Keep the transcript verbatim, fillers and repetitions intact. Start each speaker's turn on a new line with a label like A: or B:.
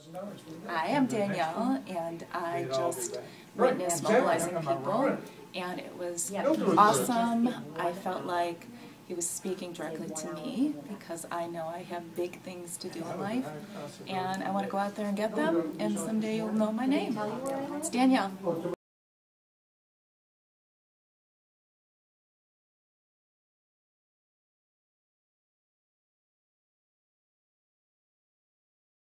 A: I am Danielle, and I just witnessed Mobilizing People, and it was awesome. I felt like he was speaking directly to me because I know I have big things to do in life, and I want to go out there and get them, and someday you'll know my name. It's Danielle.